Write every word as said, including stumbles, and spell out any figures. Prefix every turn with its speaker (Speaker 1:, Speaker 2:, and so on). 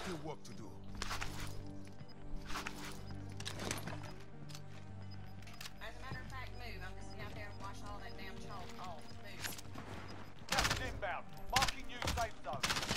Speaker 1: still work to do.
Speaker 2: As a matter of fact, move. I'm just gonna get out there and wash all that damn chalk off. Move.
Speaker 3: Gas is inbound. Marking new safe zone.